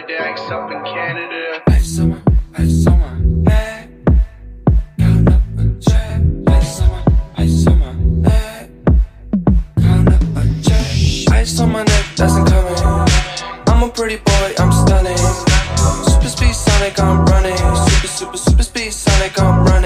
the ice up in Canada. Ice on my neck. Count up a check. Ice on my neck. Count up a check. Ice on my neck, that's incoming. I'm a pretty boy, I'm stunning. Super speed Sonic, I'm running. Super speed Sonic, I'm running.